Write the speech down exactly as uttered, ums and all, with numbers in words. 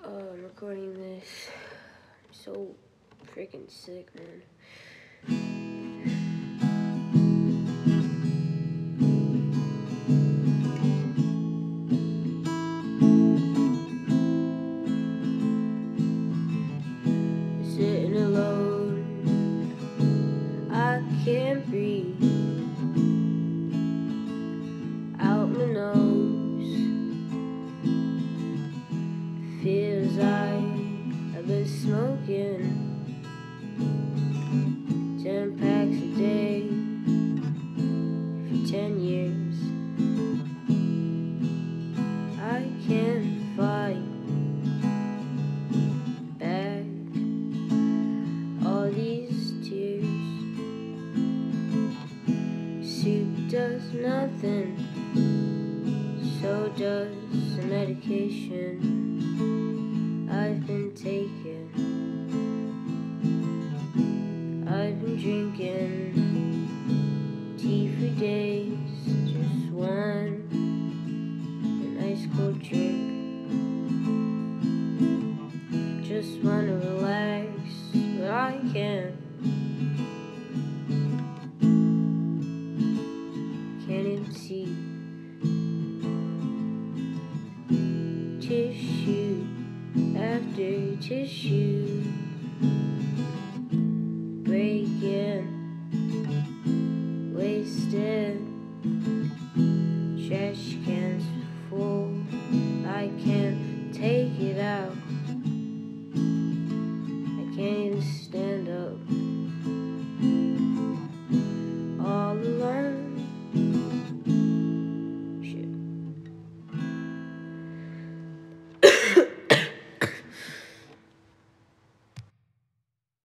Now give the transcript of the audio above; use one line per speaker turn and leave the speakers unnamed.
Uh, I'm recording this. I'm so freaking sick, man. Sitting alone, I can't breathe. Out my nose, feels like I've been smoking ten packs a day for ten years. I can't fight back all these tears. Soup does nothing, so does the medication I've been taking. I've been drinking tea for days, just one, an ice cold drink. Just wanna relax, but I can't. Can't even see. Tissue after tissue, breaking, wasted. Trash cans full, I can't take it out.